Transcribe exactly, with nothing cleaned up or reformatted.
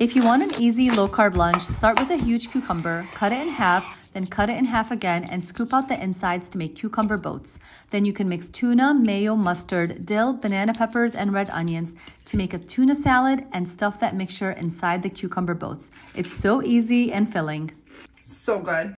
If you want an easy low-carb lunch, start with a huge cucumber, cut it in half, then cut it in half again and scoop out the insides to make cucumber boats. Then you can mix tuna, mayo, mustard, dill, banana peppers, and red onions to make a tuna salad and stuff that mixture inside the cucumber boats. It's so easy and filling. So good.